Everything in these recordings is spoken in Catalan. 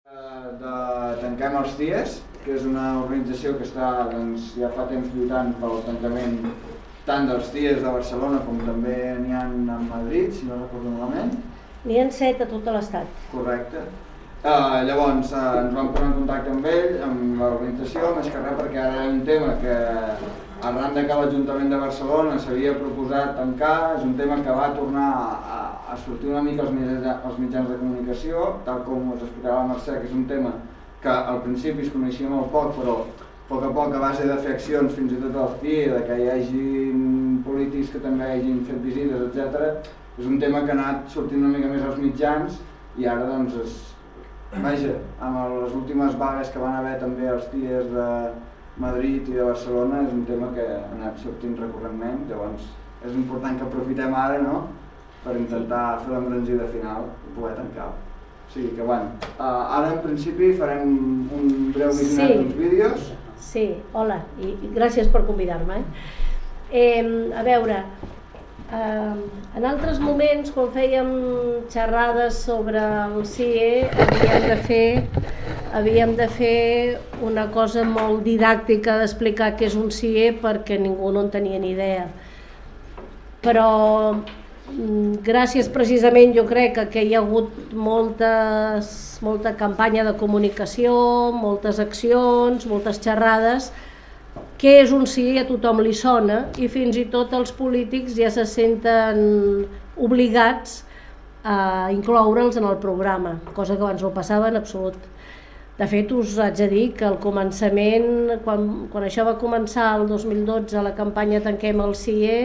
Tanquem els CIEs, que és una organització que està ja fa temps lluitant pel tancament tant dels CIEs de Barcelona com també n'hi ha a Madrid, si no recordo malament. N'hi ha 7 a tot l'estat. Correcte. Llavors ens vam posar en contacte amb ell, amb l'organització, més que res perquè ara hi ha un tema que arran de que l'Ajuntament de Barcelona s'havia proposat tancar, és un tema que va tornar a sortir una mica als mitjans de comunicació, tal com us explicava la Mercè, que és un tema que al principi es coneixia molt poc, però a poc a base de fer accions, fins i tot al CIE, de que hi hagi polítics que també hagin fet visites, etc. És un tema que ha anat sortint una mica més als mitjans i ara doncs vaja, amb les últimes vagues que van haver també als CIEs de Madrid i de Barcelona és un tema que ha anat sortint recurrentment, llavors és important que aprofitem ara, no?, per intentar fer l'embranzida final i poder tancar. O sigui que, bueno, ara en principi farem un breu visionat d'uns vídeos. Sí, hola, i gràcies per convidar-me. A veure, en altres moments, quan fèiem xerrades sobre el CIE, havíem de fer una cosa molt didàctica d'explicar què és un CIE perquè ningú no en tenia ni idea. Però gràcies precisament, jo crec que hi ha hagut molta campanya de comunicació, moltes accions, moltes xerrades. Què és un CIE a tothom li sona i fins i tot els polítics ja se senten obligats a incloure'ls en el programa, cosa que abans no passava en absolut. De fet, us haig de dir que al començament, quan això va començar el 2012, la campanya Tanquem el CIE,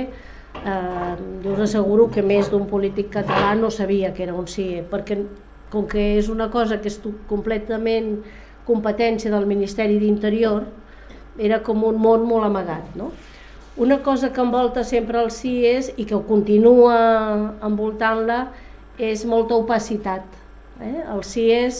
jo us asseguro que més d'un polític català no sabia que era un CIE, perquè com que és una cosa que és completament competència del Ministeri d'Interior, era com un món molt amagat, no? Una cosa que envolta sempre els CIEs i que continua envoltant-la és molta opacitat. Els CIEs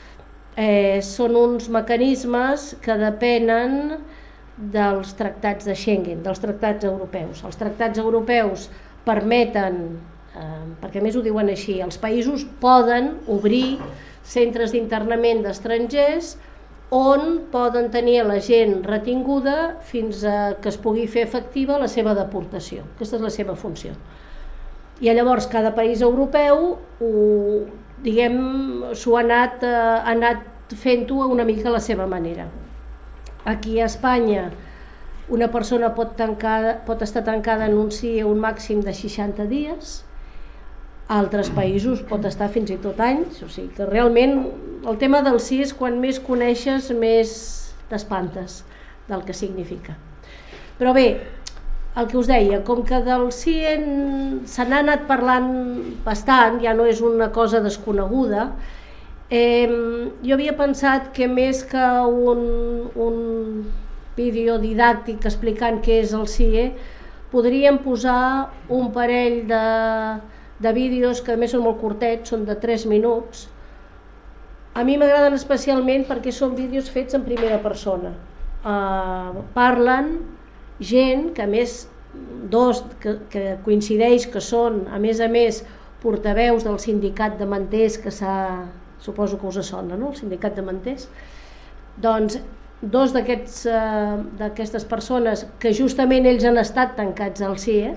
són uns mecanismes que depenen dels tractats de Schengen, dels tractats europeus. Els tractats europeus permeten, perquè a més ho diuen així, els països poden obrir centres d'internament d'estrangers on poden tenir la gent retinguda fins que es pugui fer efectiva la seva deportació. Aquesta és la seva funció. I llavors cada país europeu s'ho ha anat fent-ho una mica a la seva manera. Aquí a Espanya una persona pot estar tancada en un CIE un màxim de 60 dies, a altres països pot estar fins i tot anys, o sigui que realment el tema del CIE és quan més coneixes més t'espantes del que significa. Però bé, el que us deia, com que del CIE se n'ha anat parlant bastant, ja no és una cosa desconeguda, jo havia pensat que més que un vídeo didàctic explicant què és el CIE, podríem posar un parell de vídeos que a més són molt curtets, són de 3 minuts. A mi m'agraden especialment perquè són vídeos fets en primera persona. Parlen gent que a més, dos que coincideix que són a més portaveus del sindicat de manters que suposo que us sona, no? El sindicat de manters. Doncs dos d'aquestes persones que justament ells han estat tancats al CIE,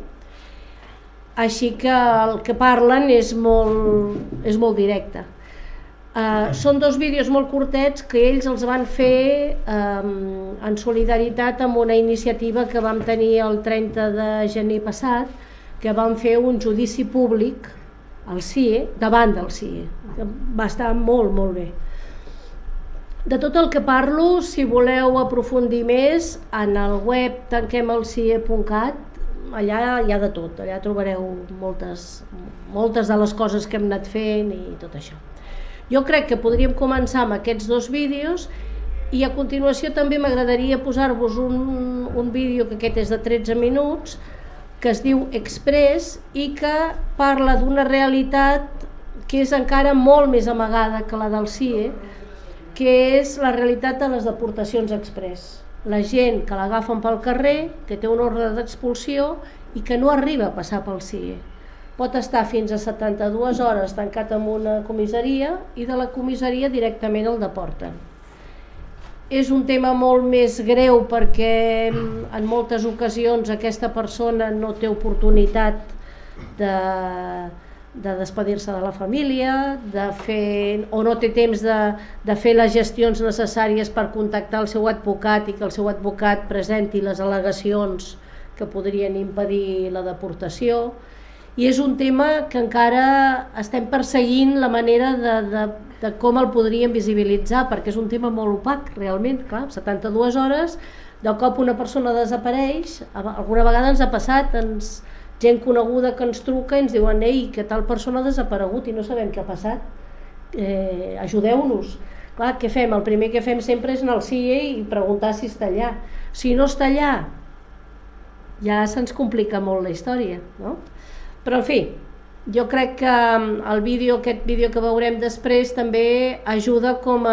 així que el que parlen és molt directe. Són dos vídeos molt curtets que ells els van fer en solidaritat amb una iniciativa que vam tenir el 30 de gener passat, que vam fer un judici públic al CIE, davant del CIE, que va estar molt bé. De tot el que parlo, si voleu aprofundir més, en el web tanquemelcie.cat, allà hi ha de tot, allà trobareu moltes de les coses que hem anat fent i tot això. Jo crec que podríem començar amb aquests dos vídeos i a continuació també m'agradaria posar-vos un vídeo, que aquest és de 13 minuts, que es diu Express i que parla d'una realitat que és encara molt més amagada que la del CIE, que és la realitat de les deportacions express. La gent que l'agafen pel carrer, que té un ordre d'expulsió i que no arriba a passar pel CIE. pot estar fins a 72 hores tancat en una comissaria i de la comissaria directament el deporten. És un tema molt més greu perquè en moltes ocasions aquesta persona no té oportunitat de despedir-se de la família, o no té temps de fer les gestions necessàries per contactar el seu advocat i que el seu advocat presenti les al·legacions que podrien impedir la deportació. I és un tema que encara estem perseguint la manera de com el podríem visibilitzar, perquè és un tema molt opac, realment. Clar, 72 hores, de cop una persona desapareix, alguna vegada ens ha passat, gent coneguda que ens truca i ens diuen ei, que tal persona ha desaparegut i no sabem què ha passat, ajudeu-nos. Clar, què fem? El primer que fem sempre és anar al CIE i preguntar si està allà. Si no està allà, ja se'ns complica molt la història, no? Però en fi, jo crec que aquest vídeo que veurem després també ajuda com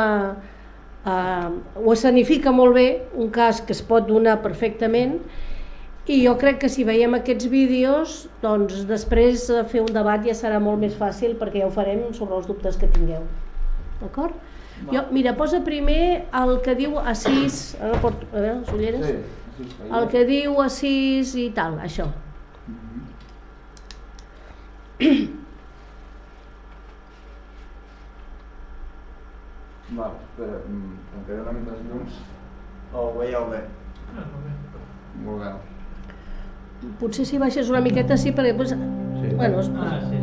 o escenifica molt bé un cas que es pot donar perfectament. I jo crec que si veiem aquests vídeos, doncs després fer un debat ja serà molt més fàcil perquè ja ho farem sobre els dubtes que tingueu. D'acord? Mira, posa primer el que diu Assís, a veure, les ulleres? El que diu Assís i tal, això. Val, espera, em queden una mica els llums. O ho veieu bé? Molt bé. Potser si baixes una miqueta sí, perquè després... Bueno, sí.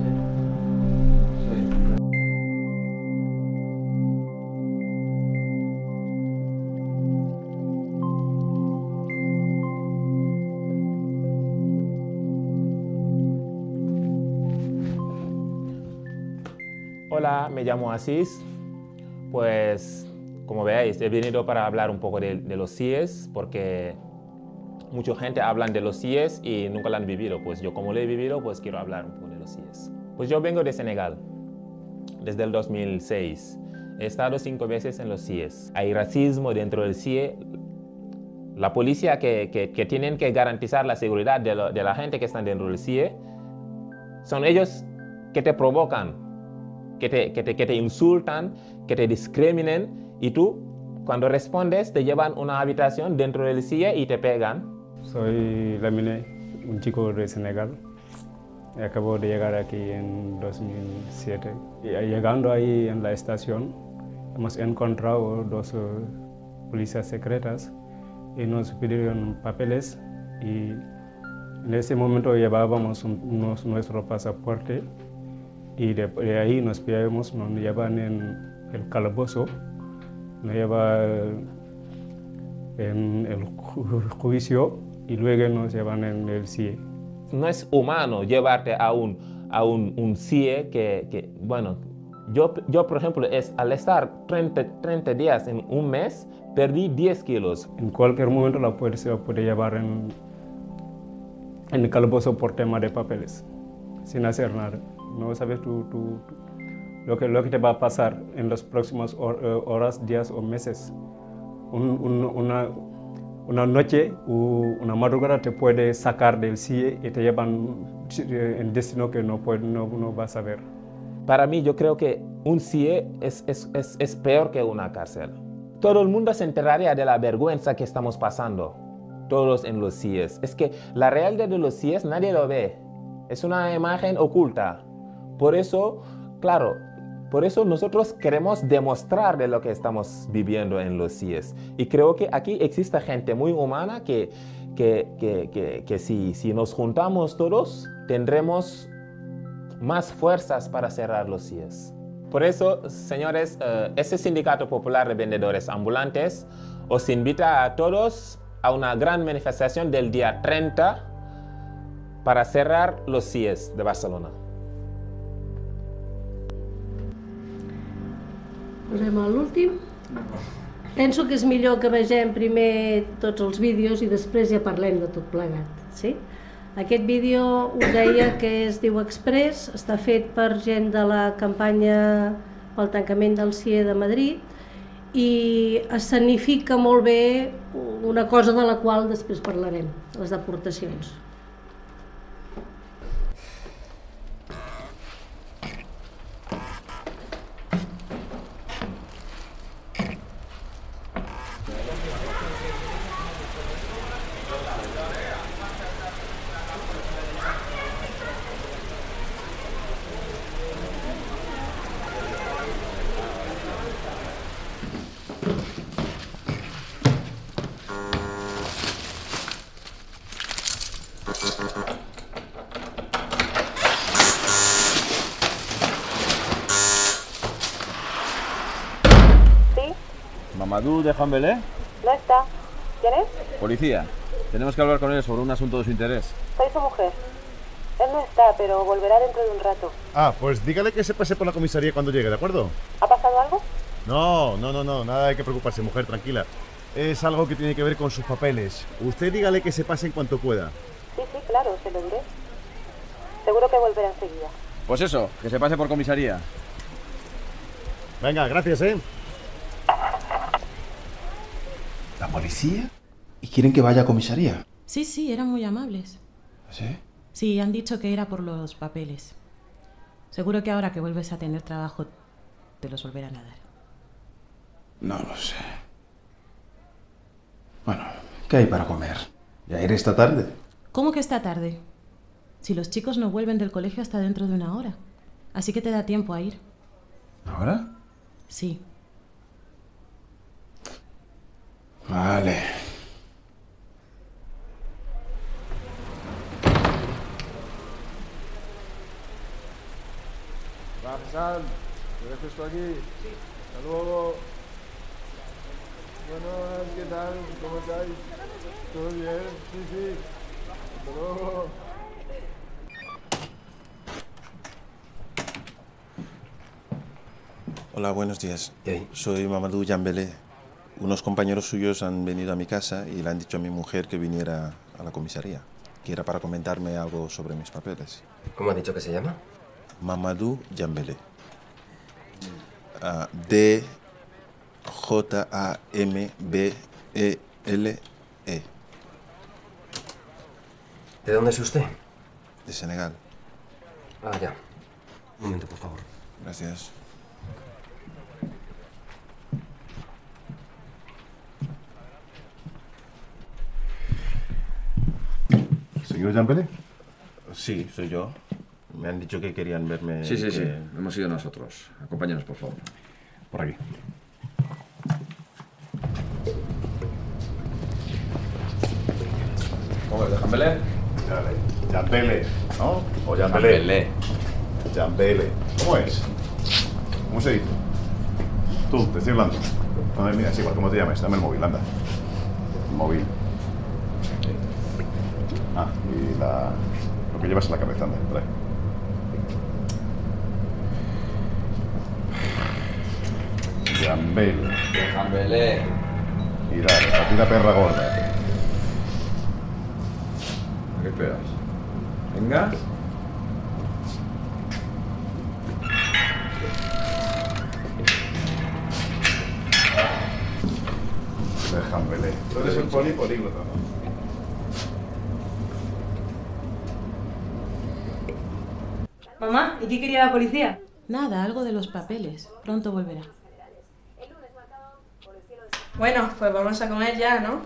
Hola, me llamo Asís. Pues, como veis, he venido para hablar un poco de los CIEs, porque mucha gente habla de los CIEs y nunca lo han vivido. Pues yo, como lo he vivido, pues quiero hablar un poco de los CIEs. Pues yo vengo de Senegal, desde el 2006. He estado 5 veces en los CIEs. Hay racismo dentro del CIE. La policía que tienen que garantizar la seguridad de la gente que está dentro del CIE, son ellos que te provocan, que te insultan, que te discriminen, y tú, cuando respondes, te llevan a una habitación dentro del CIE y te pegan. Soy Lamine, un chico de Senegal. Acabo de llegar aquí en 2007. Y llegando ahí en la estación, hemos encontrado 2 policías secretas y nos pidieron papeles, y en ese momento llevábamos nuestro pasaporte. Y de ahí nos llevan en el calabozo, nos llevan en el juicio y luego nos llevan en el CIE. No es humano llevarte a un CIE que bueno, yo por ejemplo, al estar 30 días en un mes, perdí 10 kilos. En cualquier momento la policía puede llevar en el calabozo por tema de papeles, sin hacer nada. No sabes lo que te va a pasar en las próximas horas, días o meses. Una noche o una madrugada te puede sacar del CIE y te llevan en destino que no vas a ver. Para mí, yo creo que un CIE es peor que una cárcel. Todo el mundo se enteraría de la vergüenza que estamos pasando, todos en los CIEs. Es que la realidad de los CIEs nadie lo ve. Es una imagen oculta. Por eso, claro, por eso nosotros queremos demostrar de lo que estamos viviendo en los CIEs. Y creo que aquí existe gente muy humana que si nos juntamos todos, tendremos más fuerzas para cerrar los CIEs. Por eso, señores, este Sindicato Popular de Vendedores Ambulantes os invita a todos a una gran manifestación del día 30 para cerrar los CIEs de Barcelona. Posem l'últim. Penso que és millor que vegem primer tots els vídeos i després ja parlem de tot plegat. Sí? Aquest vídeo us deia que es diu Express, està fet per gent de la campanya pel tancament del CIE de Madrid i escenifica molt bé una cosa de la qual després parlarem, les deportacions. Mamadou de Jambelé. No está. ¿Quién es? Policía. Tenemos que hablar con él sobre un asunto de su interés. Soy su mujer. Él no está, pero volverá dentro de un rato. Ah, pues dígale que se pase por la comisaría cuando llegue, ¿de acuerdo? ¿Ha pasado algo? No, nada hay que preocuparse, mujer, tranquila. Es algo que tiene que ver con sus papeles. Usted dígale que se pase en cuanto pueda. Sí, claro, se lo diré. Seguro que volverá enseguida. Pues eso, que se pase por comisaría. Venga, gracias, ¿eh? ¿La policía? ¿Y quieren que vaya a comisaría? Sí, eran muy amables. ¿Sí? Sí, han dicho que era por los papeles. Seguro que ahora que vuelves a tener trabajo te los volverán a dar. No lo sé. Bueno, ¿qué hay para comer? ¿Ya iré esta tarde? ¿Cómo que esta tarde? Si los chicos no vuelven del colegio hasta dentro de una hora. Así que te da tiempo a ir. ¿Ahora? Sí. Vale. Va, Hassan, ¿te dejo esto aquí? Sí. Hasta luego. Buenas, ¿qué tal? ¿Cómo estáis? ¿Todo bien? Sí. Hasta luego. Hola, buenos días. Soy Mamadou Jambelé. Unos compañeros suyos han venido a mi casa y le han dicho a mi mujer que viniera a la comisaría, que era para comentarme algo sobre mis papeles. ¿Cómo ha dicho que se llama? Mamadou Jambelé. D-J-A-M-B-E-L-E. ¿De dónde es usted? De Senegal. Ah, ya. Un momento, por favor. Gracias. ¿Señor Jambelé? Sí, soy yo. Me han dicho que querían verme. Sí. Hemos sido nosotros. Acompáñanos, por favor. Por aquí. ¿Cómo es? ¿De Jambelé? Jambelé, ¿no? O Jambelé. Jambelé. Jambelé. ¿Cómo es? ¿Cómo se dice? Tú, te estoy hablando. No, mira, es igual, ¿cómo te llamas? Dame el móvil, anda. El móvil. Ah, y lo que llevas en la cabeza, anda, trae. Jambelé. De Jambelé. Y dale, partida perra gorda. ¿A qué esperas? Venga. De Jambelé. Tú eres el políglota, ¿no? Mamá, ¿y qué quería la policía? Nada, algo de los papeles. Pronto volverá. Bueno, pues vamos a comer ya, ¿no?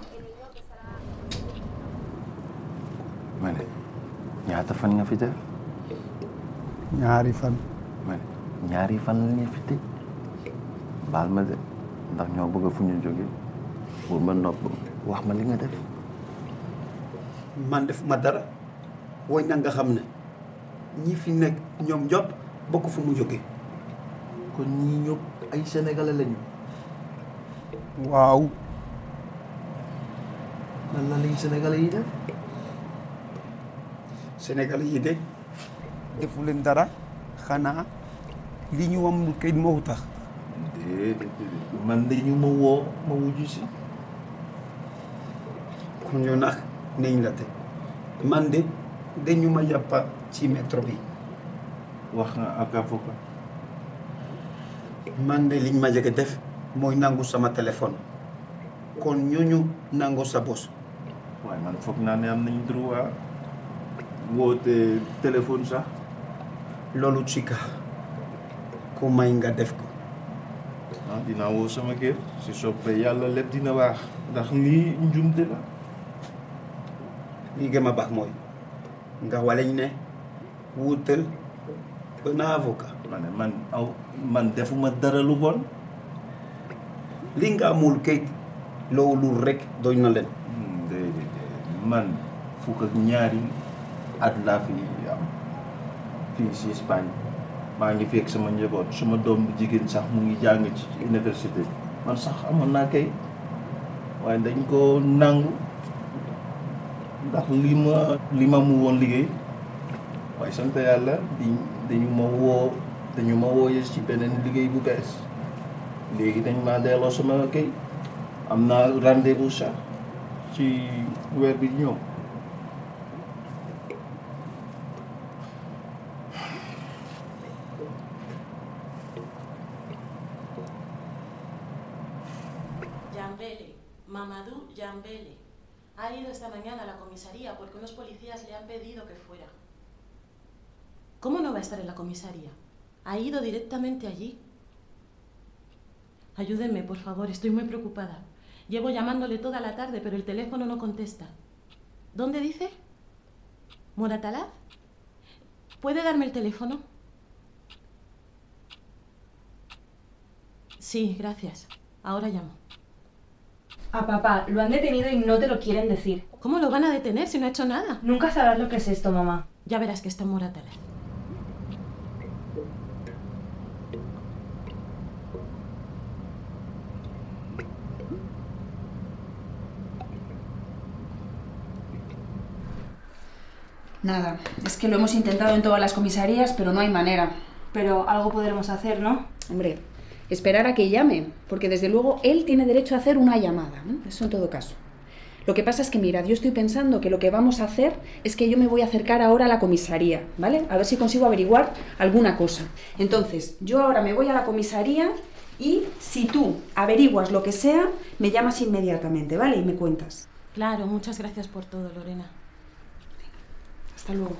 ma ne ñaata fan nga fi def. ñaari fan. ma ne ñaari fan la fi tëj baal ma de ndax ñoo bëgg fu ñu jóge pour ma nopp wax ma li nga def. man defuma dara woy na nga xam ne ñi fi nekk ñoom ñëpp bokk fu mu jóge. kon ñii ñëpp ay sénégalais lañu. waaw. lan la lañ sénégalais yi def. sénégalais yi de defu leen dara xanaa li ñu am lu kayit moo tax. man dañu ma woo ma wujju si. kon ñu nag nañ la de man de dañu ma yàppa ci métro bi. wax nga ak avocat. man de liñ ma jege def mooy nangu sama téléphone kon ñooñu nangu sa bos. waaye man foog naa ne am nañ droit woote téléphone sax. loolu ci ka ku may nga def ko. ah dinaa woo sama kër si soppee yàlla lépp dina baax ndax lii njumte la. lii gën a baax mooy nga waleñ ne wuutal un avocat. ma ne man defuma dara lu bon. li nga amul kayit loolu rek doy na leen. déedéet man fukk ak ñaari at laa fi am fii si Espagne maa ngi fekk sama njaboot sama doom bu jigéen sax mu ngi jàng ci université bi man sax amoon naa kay waaye dañ ko nangu ndax li ma mu woon liggéey waaye sant yàlla dañu ma woo ci beneen liggéey bu bees léegi dañ ma delloo sama kay am naa rendez-vous sax ci weer bi ñëw. Jambele, Mamadou Jambele, ha ido esta mañana a la comisaría porque unos policías le han pedido que fuera. ¿Cómo no va a estar en la comisaría? Ha ido directamente allí. Ayúdenme, por favor, estoy muy preocupada. Llevo llamándole toda la tarde, pero el teléfono no contesta. ¿Dónde dice? ¿Moratalaz? ¿Puede darme el teléfono? Sí, gracias. Ahora llamo. A papá, lo han detenido y no te lo quieren decir. ¿Cómo lo van a detener si no ha hecho nada? Nunca sabrás lo que es esto, mamá. Ya verás que está en Moratalaz. Nada, es que lo hemos intentado en todas las comisarías, pero no hay manera. Pero algo podremos hacer, ¿no? Hombre, esperar a que llame, porque desde luego él tiene derecho a hacer una llamada, ¿no? Eso en todo caso. Lo que pasa es que, mirad, yo estoy pensando que lo que vamos a hacer es que yo me voy a acercar ahora a la comisaría, ¿vale? A ver si consigo averiguar alguna cosa. Entonces, yo ahora me voy a la comisaría y si tú averiguas lo que sea, me llamas inmediatamente, ¿vale? Y me cuentas. Claro, muchas gracias por todo, Lorena. Hasta luego.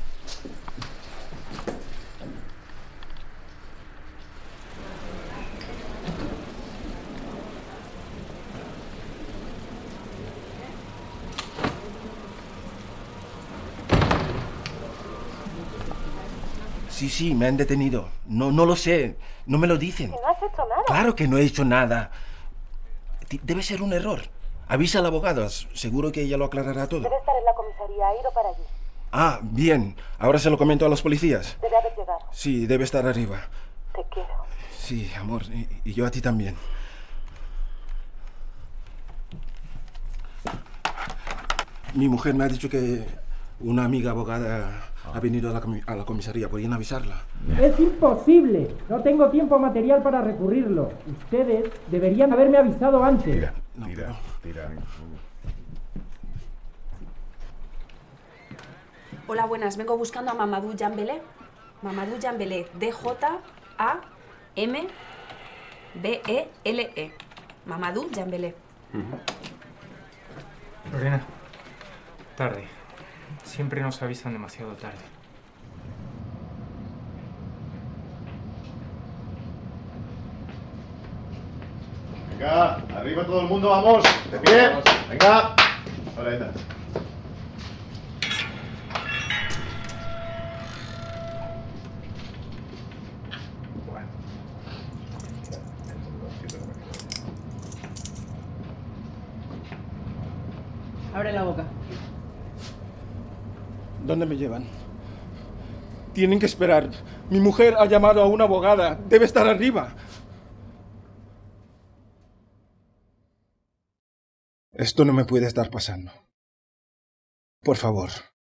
Sí, me han detenido. No lo sé. No me lo dicen. ¿Que no has hecho nada? Claro que no he hecho nada. Debe ser un error. Avisa al abogado. Seguro que ella lo aclarará todo. Debe estar en la comisaría. Ha ido para allí. Ah, bien. Ahora se lo comento a los policías. Debe haber llegado. Sí, debe estar arriba. Te quiero. Sí, amor. Y yo a ti también. Mi mujer me ha dicho que una amiga abogada ha venido a la comisaría. ¿Podrían avisarla? Es imposible. No tengo tiempo material para recurrirlo. Ustedes deberían haberme avisado antes. Tira. Hola, buenas. Vengo buscando a Mamadou Jambele. Mamadou Jambele. D-J-A-M-B-E-L-E. Mamadou Jambele. Lorena, tarde. Siempre nos avisan demasiado tarde. Venga, arriba todo el mundo, vamos. De pie. Venga. Ahora entra. Abre la boca. ¿Dónde me llevan? Tienen que esperar. Mi mujer ha llamado a una abogada. Debe estar arriba. Esto no me puede estar pasando. Por favor,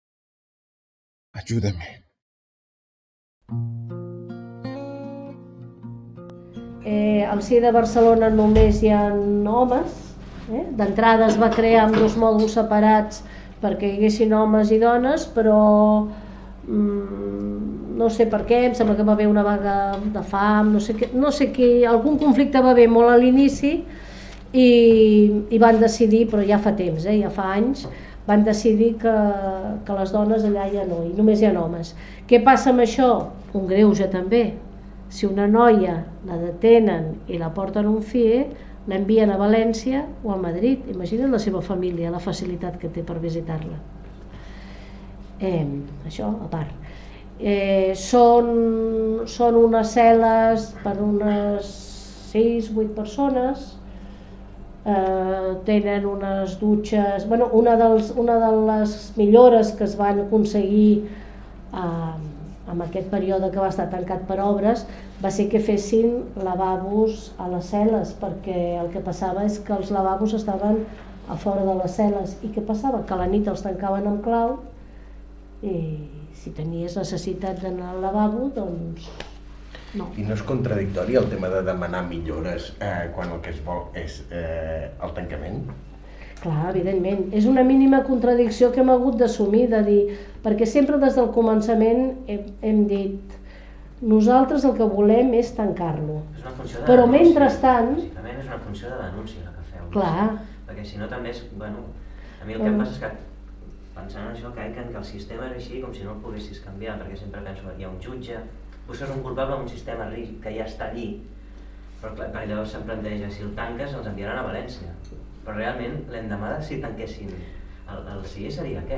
ayúdame. Al CIE de Barcelona només hi ha homes. D'entrada es va crear amb dos mòduls separats perquè hi haguessin homes i dones, però no sé per què, em sembla que va haver una vaga de fam, no sé què, algun conflicte va haver molt a l'inici i van decidir, però ja fa temps, ja fa anys, van decidir que les dones allà ja no, i només hi ha homes. Què passa amb això? Un greuge també. Si una noia la detenen i la porten a un CIE, l'envien a València o a Madrid. Imagina't la seva família, la facilitat que té per visitar-la. Això, a part. Són unes cel·les per unes 6-8 persones, tenen unes dutxes... Una de les millores que es van aconseguir a en aquest període que va estar tancat per obres, va ser que fessin lavabos a les cel·les, perquè el que passava és que els lavabos estaven a fora de les cel·les. I què passava? Que a la nit els tancaven amb clau i si tenies necessitat d'anar al lavabo, doncs no. I no és contradictori el tema de demanar millores quan el que es vol és el tancament? Clar, evidentment. És una mínima contradicció que hem hagut d'assumir, de dir, perquè sempre des del començament hem dit nosaltres el que volem és tancar-lo. Però mentrestant... També és una funció de denúncia la que feu. Clar. Perquè si no també és... Bueno, a mi el que em passa és que pensant en això crec que el sistema és així com si no el poguessis canviar, perquè sempre penso que hi ha un jutge, busques un culpable en un sistema rígid que ja està allí, però clar, llavors se'm planteja, si el tanques els enviaran a València. Però realment l'endemà de si tanquessin el CIE seria què?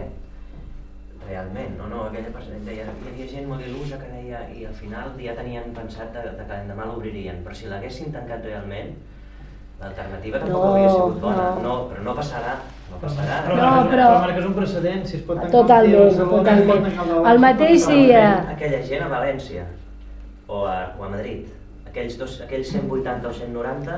Realment, no? Aquella persona deia, hi havia gent molt il·lusa que deia i al final ja tenien pensat que l'endemà l'obririen, però si l'haguessin tancat realment, l'alternativa tampoc hauria sigut bona. No, però no passarà. Però marques un precedent, si es pot tancar totalment. El mateix dia... Aquella gent a València o a Madrid, aquells 180 o 190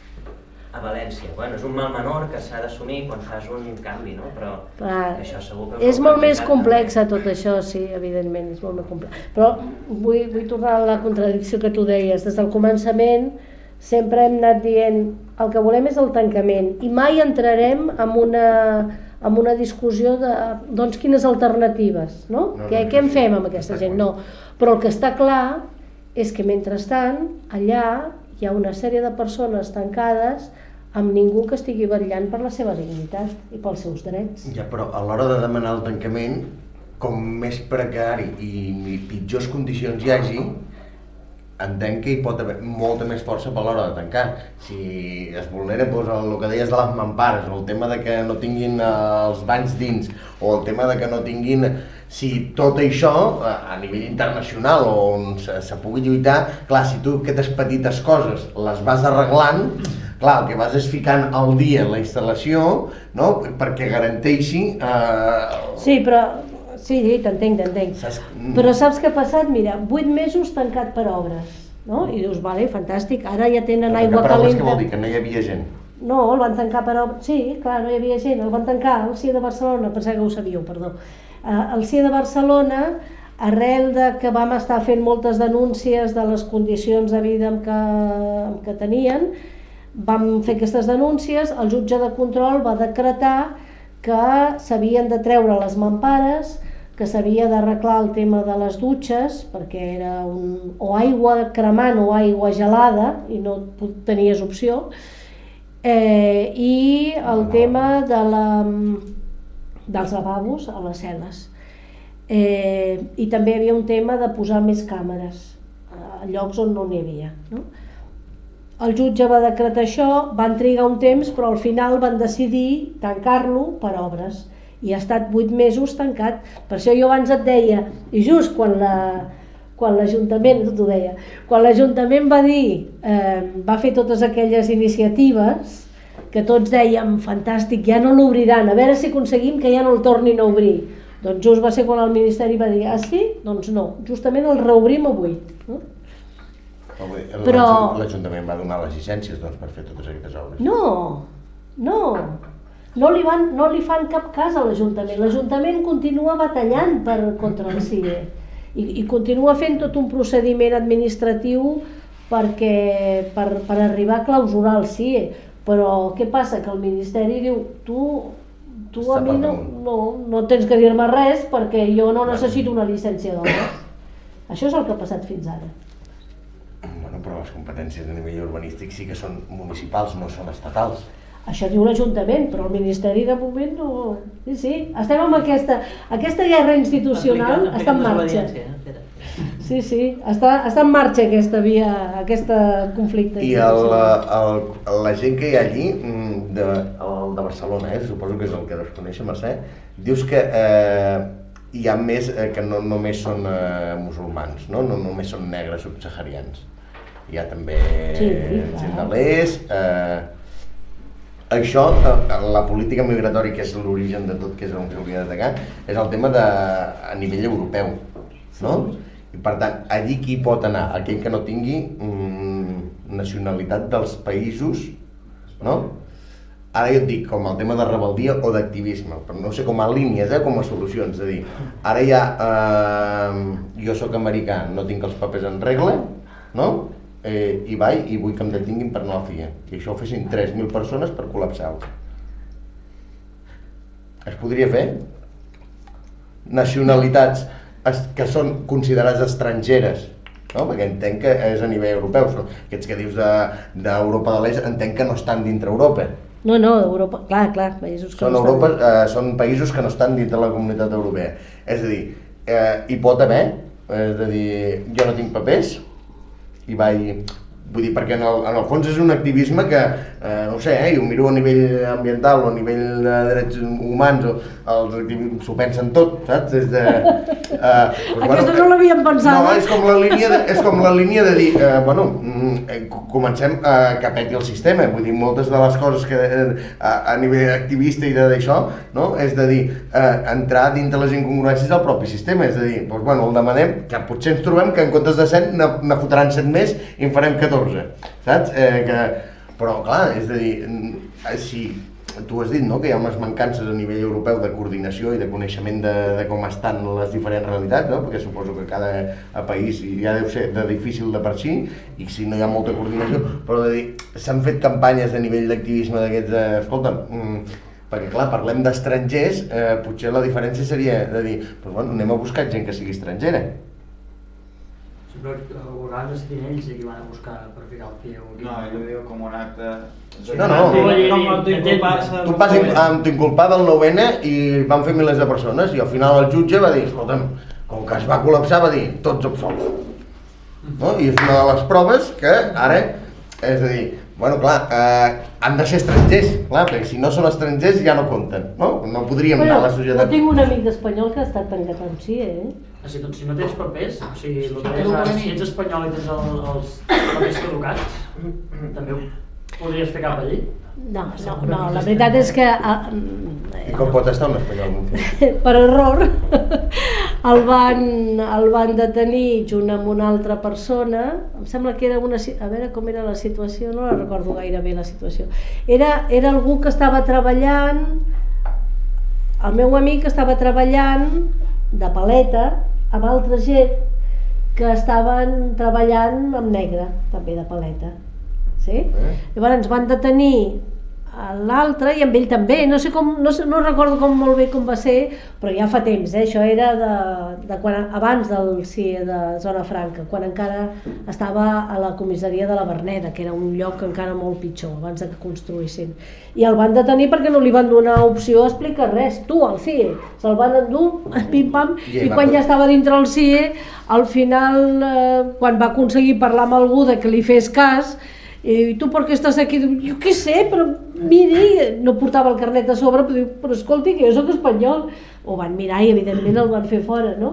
a València. Bueno, és un mal menor que s'ha d'assumir quan fas un canvi, no? Però això segur que... És molt més complex tot això, sí, evidentment, és molt més complex. Però vull tornar a la contradicció que tu deies. Des del començament sempre hem anat dient el que volem és el tancament i mai entrarem en una discussió de doncs quines alternatives, no? Què en fem amb aquesta gent? No, però el que està clar és que mentrestant allà hi ha una sèrie de persones tancades amb ningú que estigui vetllant per la seva dignitat i pels seus drets. Ja, però a l'hora de demanar el tancament, com més precari i pitjors condicions hi hagi, entenc que hi pot haver molta més força per l'hora de tancar. Si es vulnera el que deies de les mampares, o el tema de que no tinguin els banys dins, o el tema de que no tinguin... Si tot això, a nivell internacional, on se pugui lluitar, clar, si tu aquestes petites coses les vas arreglant, clar, el que vas és ficant al dia la instal·lació, no?, perquè garanteixi... Sí, però... Sí, t'entenc. Però saps què ha passat? Mira, 8 mesos tancat per obres, no? I dius, vale, fantàstic, ara ja tenen aigua calenta... Què vol dir? Que no hi havia gent? No, el van tancar per obres... Sí, clar, no hi havia gent, el van tancar al CIE de Barcelona, pensava que ho sabíeu, perdó. Al CIE de Barcelona, arrel de que vam estar fent moltes denúncies de les condicions de vida que tenien, vam fer aquestes denúncies, el jutge de control va decretar que s'havien de treure les mampares, que s'havia d'arreglar el tema de les dutxes, perquè era o aigua cremant o aigua gelada, i no tenies opció, i el tema dels lavabos a les cel·les. I també hi havia un tema de posar més càmeres a llocs on no n'hi havia. El jutge va decretar això, van trigar un temps, però al final van decidir tancar-lo per obres. I ha estat 8 mesos tancat. Per això jo abans et deia, i just quan l'Ajuntament, t'ho deia, quan l'Ajuntament va dir, va fer totes aquelles iniciatives, que tots dèiem, fantàstic, ja no l'obriran, a veure si aconseguim que ja no el tornin a obrir. Doncs just va ser quan el Ministeri va dir, ah sí? Doncs no, justament el reobrim a 8. Però l'Ajuntament va donar les llicències per fer totes aquestes obres? No li fan cap cas a l'Ajuntament. L'Ajuntament continua batallant contra el CIE i continua fent tot un procediment administratiu per arribar a clausurar el CIE. Però què passa? Que el Ministeri diu, tu a mi no tens que dir-me res perquè jo no necessito una llicència d'obres. Això és el que ha passat fins ara. Però les competències a nivell urbanístic sí que són municipals, no són estatals. Això diu l'Ajuntament, però el Ministeri de moment no... Sí, estem amb aquesta guerra institucional, està en marxa. Sí, està en marxa aquesta via, aquest conflicte. I la gent que hi ha allí, de Barcelona, suposo que és el que deus conèixer, Mercè, dius que hi ha més, que no només són musulmans, no només són negres subsaharians. Hi ha també gent de l'est. Això, la política migratòria, que és l'origen de tot, que és on s'hauria d'atacar, és el tema a nivell europeu, no? I per tant, allí qui pot anar? Aquell que no tingui nacionalitat dels països, no? Ara jo et dic, com el tema de rebeldia o d'activisme, però no sé com a línies, com a solucions, és a dir, ara ja jo sóc americà, no tinc els papers en regla, no? I vaig i vull que em detinguin per anar a la FIA, i això ho fessin 3.000 persones per col·lapsar-ho. Es podria fer? Nacionalitats que són considerades estrangeres, no? Perquè entenc que és a nivell europeu, aquests que dius d'Europa de l'Est entenc que no estan dintre Europa. No, Europa, clar, països que no estan... Són països que no estan dintre la comunitat europea. És a dir, hi pot haver, és a dir, jo no tinc papers i vaig... Vull dir, perquè en el fons és un activisme que, no sé, ho miro a nivell ambiental o a nivell de drets humans, els activistes s'ho pensen tot, saps? Aquesta no l'havíem pensat. No, és com la línia de dir, bueno, comencem que peti el sistema, vull dir, moltes de les coses que a nivell activista i d'això, no? És de dir, entrar dintre les incongruències del propi sistema, és a dir, doncs, bueno, el demanem, que potser ens trobem que en comptes de 7 ne fotran 7 més i en farem 14. Saps? Però clar, és a dir, si tu has dit que hi ha unes mancances a nivell europeu de coordinació i de coneixement de com estan les diferents realitats, perquè suposo que cada país ja deu ser de difícil de per si, i si no hi ha molta coordinació, però de dir, s'han fet campanyes a nivell d'activisme d'aquests, escolta'm, perquè clar, parlem d'estrangers, potser la diferència seria de dir, doncs bueno, anem a buscar gent que sigui estrangera. Però a vegades eren ells qui van a buscar per ficar el pie. No, ell ho diu com un acte... No, tu vas autoinculpar del 9-N i van fer milers de persones i al final el jutge va dir, escolta'm, com que es va col·lapsar va dir, tots absolts. I és una de les proves que ara, és a dir, bueno, clar, han de ser estrangers, clar, perquè si no són estrangers ja no compten, no? No podríem anar a la societat. Jo tinc un amic espanyol que ha estat tancat amb sí, Doncs si no tens papers, o sigui, si ets espanyol i tens els papers caducats, també ho podries fer cap allí? No, la veritat és que... I com pot estar un espanyol? Per error, el van detenir junt amb una altra persona, em sembla que era una... A veure com era la situació, no la recordo gaire bé la situació. Era algú que estava treballant, el meu amic estava treballant de paleta amb altra gent que estaven treballant amb negre, també de paleta. Llavors ens van detenir l'altre i amb ell també, no recordo molt bé com va ser, però ja fa temps, això era abans del CIE de Zona Franca, quan encara estava a la comissaria de la Verneda, que era un lloc encara molt pitjor, abans que construïssin. I el van detenir perquè no li van donar opció a explicar res, al CIE, se'l van endur, pim-pam, i quan ja estava dintre el CIE, al final, quan va aconseguir parlar amb algú que li fes cas, i tu per què estàs aquí? Jo què sé, però miri, no portava el carnet a sobre, però escolti, que jo soc espanyol. Ho van mirar i evidentment el van fer fora, no?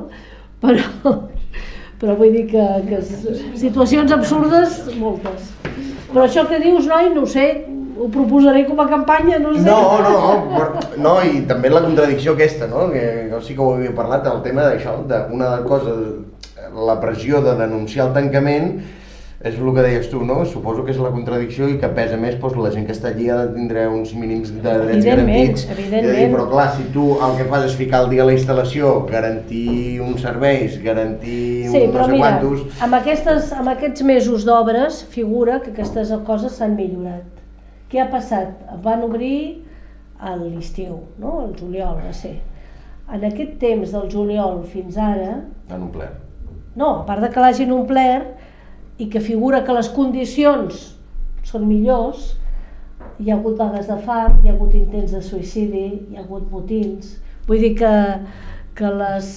Però vull dir que situacions absurdes, moltes. Però això que dius, noi, no ho sé, ho proposaré com a campanya, no sé. No, i també la contradicció aquesta, no? Que jo sí que ho havia parlat, el tema d'això, d'una cosa, la pressió de denunciar el tancament, és el que deies tu, no? Suposo que és la contradicció i que pesa més, la gent que està allí ha de tindre uns mínims de drets garantits. Evidentment. Però clar, si tu el que fas és ficar el dia a la instal·lació, garantir uns serveis, garantir no sé quantos... Sí, però mira, amb aquests mesos d'obres figura que aquestes coses s'han millorat. Què ha passat? Van obrir a l'estiu, no? El juliol va ser. En aquest temps del juliol fins ara... Han omplert. No, a part que l'hagin omplert, i que figura que les condicions són millors, hi ha hagut vagues de fam, hi ha hagut intents de suïcidi, hi ha hagut motins. Vull dir que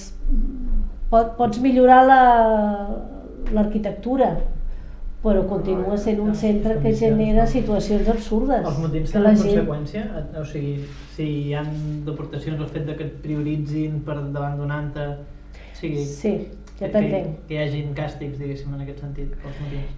pots millorar l'arquitectura, però continua sent un centre que genera situacions absurdes. Els motins tenen conseqüència? O sigui, si hi ha deportacions, el fet que et prioritzin per davant d'un altre... Sí, ja t'entenc. Que hi hagin càstigs, diguéssim, en aquest sentit, pels motins.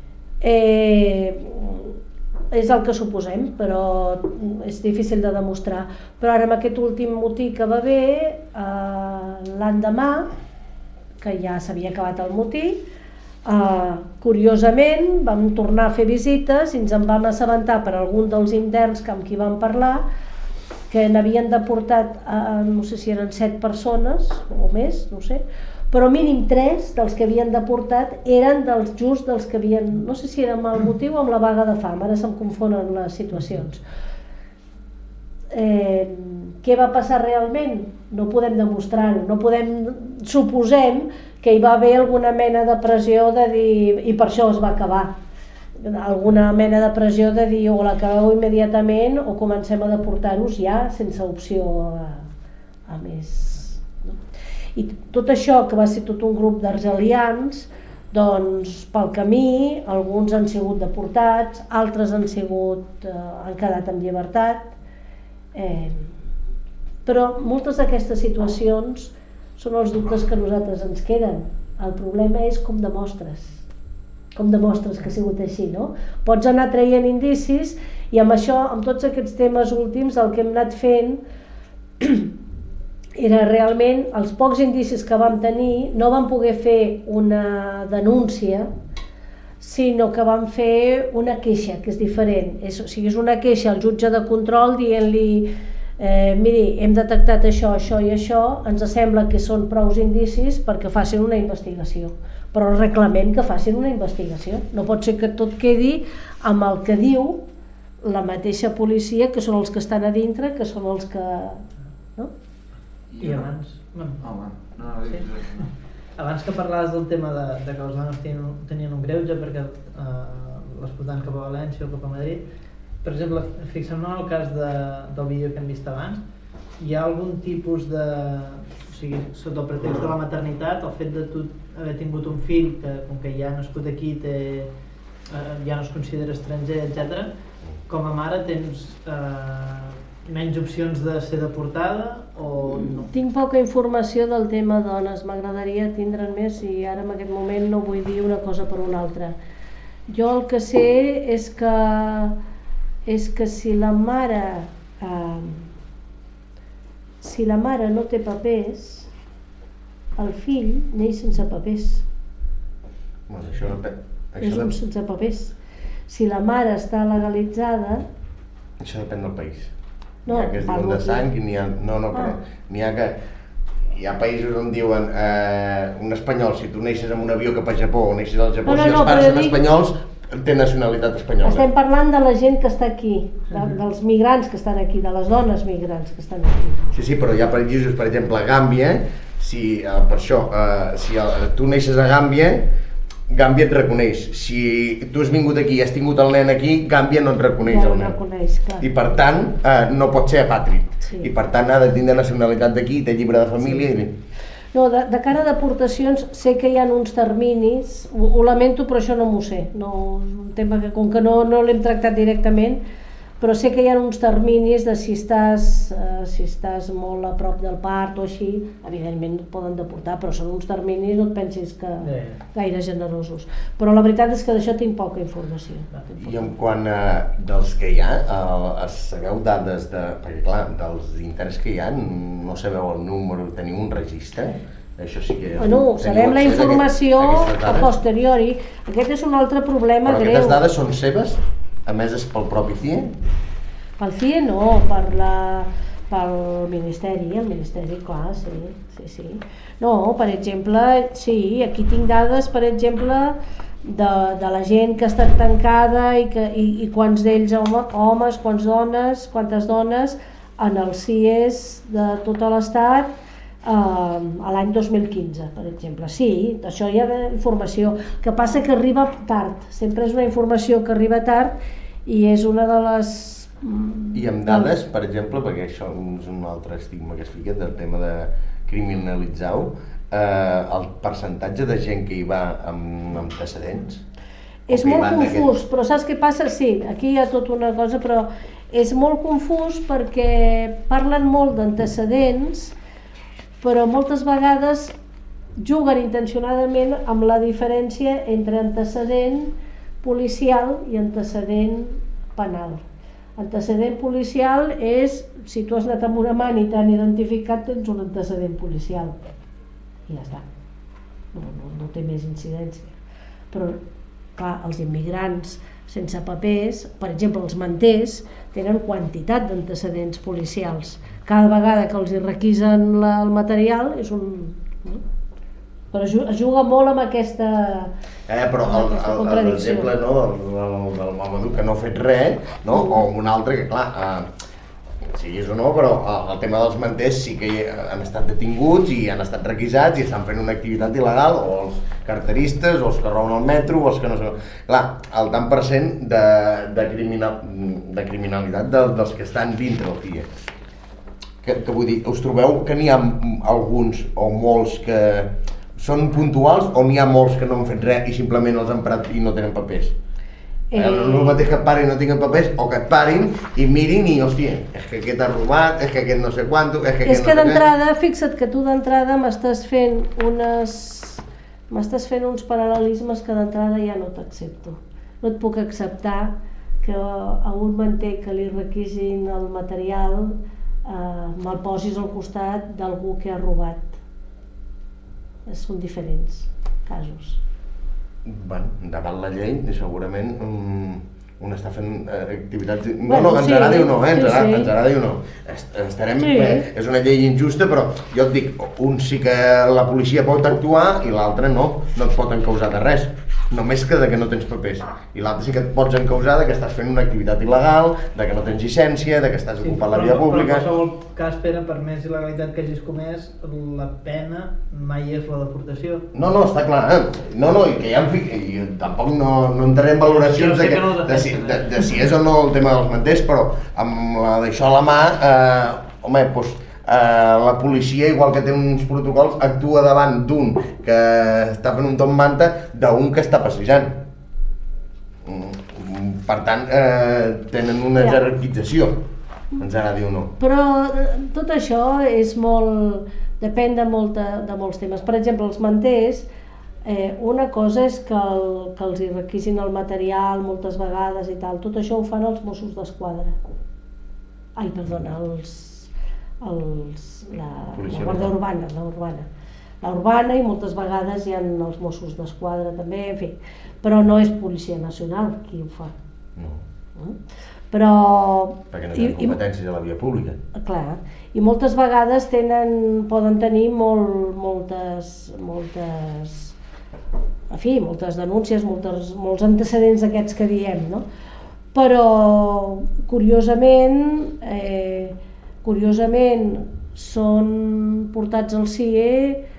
És el que suposem, però és difícil de demostrar. Però ara amb aquest últim motí que va haver, l'endemà, que ja s'havia acabat el motí. Curiosament vam tornar a fer visites i ens en vam assabentar per algun dels interns amb qui vam parlar que n'havien deportat, no sé si eren 7 persones o més, no sé, però mínim 3 dels que havien deportat eren just dels que havien, no sé si era amb el motiu o amb la vaga de fam, ara se'm confonen les situacions. Què va passar realment? No podem demostrar-ho, no podem, suposem que hi va haver alguna mena de pressió de dir, i per això es va acabar, alguna mena de pressió de dir o l'acabeu immediatament o comencem a deportar-vos ja sense opció a més. I tot això, que va ser tot un grup d'argelians, doncs pel camí alguns han sigut deportats, altres han quedat en llibertat, però moltes d'aquestes situacions són els dubtes que a nosaltres ens queden. El problema és com demostres que ha sigut així, no? Pots anar traient indicis i amb això, amb tots aquests temes últims, el que hem anat fent era realment, els pocs indicis que vam tenir, no vam poder fer una denúncia, sinó que vam fer una queixa, que és diferent. O sigui, és una queixa al jutge de control dient-li miri, hem detectat això, això i això, ens sembla que són prous indicis perquè facin una investigació. Però reclamem que facin una investigació. No pot ser que tot quedi amb el que diu la mateixa policia, que són els que estan a dintre, que són els que... No? I abans... Abans que parlaves del tema de que les dones tenien un greuge perquè les portaven cap a València o cap a Madrid, per exemple, fixem-nos en el cas del vídeo que hem vist abans, hi ha algun tipus de... O sigui, sota el pretext de la maternitat, el fet de tu haver tingut un fill que, com que ja ha nascut aquí, ja no es considera estranger, etc. Com a mare tens menys opcions de ser deportada o no? Tinc poca informació del tema dones, m'agradaria tindre'n més i ara en aquest moment no vull dir una cosa per una altra. Jo el que sé és que si la mare no té papers, el fill neix sense papers. És un sense papers. Si la mare està legalitzada... Això depèn del país. No, que es diuen de sang i n'hi ha... No, però n'hi ha que... Hi ha països on diuen un espanyol, si tu neixes en un avió cap a Japó o neixes al Japó, si els pares són espanyols, té nacionalitat espanyola. Estem parlant de la gent que està aquí, dels migrants que estan aquí, de les dones migrants que estan aquí. Sí, però hi ha països, per exemple, a Gàmbia, per això, si tu neixes a Gàmbia, Gàmbia et reconeix. Si tu has vingut aquí i has tingut el nen aquí, Gàmbia no et reconeix el nen. I per tant, no pot ser apàtrid. I per tant ha de tindre nacionalitat d'aquí, té llibre de família. No, de cara a deportacions sé que hi ha uns terminis, ho lamento però això no m'ho sé, és un tema que com que no l'hem tractat directament, però sé que hi ha uns terminis de si estàs molt a prop del part o així, evidentment et poden deportar, però són uns terminis, no et pensis que gaire generosos. Però la veritat és que d'això tinc poca informació. I en quant dels que hi ha, sabeu dades perquè clar, dels interns que hi ha, no sabeu el número, teniu un registre? Això sí que... Bueno, sabem la informació a posteriori, aquest és un altre problema greu. Però aquestes dades són seves? Emeses pel propi CIE? Pel CIE no, pel Ministeri, el Ministeri, clar, sí. No, per exemple, sí, aquí tinc dades, per exemple, de la gent que ha estat tancada i quants d'ells homes, quantes dones en els CIEs de tot l'Estat a l'any 2015, per exemple. Sí, això hi ha informació. El que passa que arriba tard, sempre és una informació que arriba tard i és una de les... I amb dades, per exemple, perquè això és un altre estigma que es fica del tema de criminalitzar-ho, el percentatge de gent que hi va amb antecedents? És molt confús, però saps què passa? Sí, aquí hi ha tota una cosa, però és molt confús perquè parlen molt d'antecedents, però moltes vegades juguen intencionadament amb la diferència entre antecedent policial i antecedent penal. Antecedent policial és, si tu has anat amb una mani i t'han identificat, tens un antecedent policial. I ja està. no té més incidència. Però, clar, els immigrants sense papers, per exemple, els manters, tenen quantitat d'antecedents policials. Cada vegada que els hi requisen el material és un... Però es juga molt amb aquesta però l'exemple del Mamadou que no ha fet res, o un altre que, clar, siguis o no, però el tema dels manters sí que han estat detinguts i han estat requisats i estan fent una activitat il·legal, o els carteristes, o els que roben el metro, o els que no sé... Clar, el tant per cent de criminalitat dels que estan dintre el CIE. Que vull dir, us trobeu que n'hi ha alguns o molts que són puntuals, o n'hi ha molts que no han fet res i simplement els han parat i no tenen papers? El mateix que et parin i no tinguin papers, o que et parin i mirin i, hòstia, és que aquest ha robat, és que aquest no sé quanto, és que aquest no sé què... d'entrada, fixa't que tu d'entrada m'estàs fent uns paral·lelismes que d'entrada ja no t'accepto. No et puc acceptar que a un manter que li requisin el material me'l posis al costat d'algú que ha robat. Són diferents casos. Bueno, davant la llei, segurament un està fent activitats... No, ens agradi o no, ens agradi o no. Estarem... És una llei injusta, però jo et dic, un sí que la policia pot actuar i l'altre no et pot encausar de res. Només que no tens papers. I l'altre sí que et pots encausar que estàs fent una activitat il·legal, que no tens llicència, que estàs ocupant la via pública... Però en qualsevol cas, Pere, per més il·legalitat que hagis comès, la pena mai és la deportació. No, està clar. I que ja tampoc no entraré en valoracions de si és o no el tema dels manters, però amb d'això a la mà, home, doncs la policia, igual que té uns protocols, actua davant d'un que està fent un top manta d'un que està passejant. Per tant, tenen una jerarquització, ens agradi o no. Però tot això és molt... depèn de molts temes. Per exemple, els manters, una cosa és que els hi requisin el material moltes vegades i tal, tot això ho fan els Mossos d'Esquadra. Ai, perdona, la Guàrdia Urbana, la Urbana, i moltes vegades hi ha els Mossos d'Esquadra també, en fi, però no és Policia Nacional qui ho fa. Però... Perquè no tenen competències a la via pública. Clar, i moltes vegades poden tenir moltes denúncies, molts antecedents d'aquests que diem, no? Però, curiosament, són portats al CIE,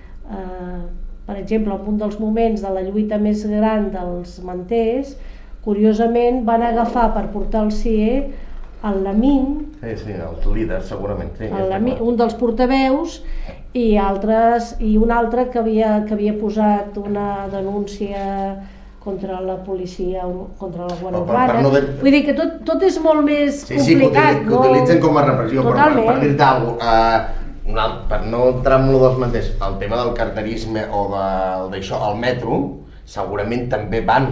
per exemple, en un dels moments de la lluita més gran dels manters, curiosament van agafar per portar al CIE el Lamin, els líders segurament, un dels portaveus, i un altre que havia posat una denúncia contra la policia, contra la Guàrdia Urbana. Vull dir que tot és molt més complicat. Sí, que utilitzen com a repressió, però per dir-te alguna cosa, per no entrar en dels manters, el tema del carterisme o d'això, el metro, segurament també van.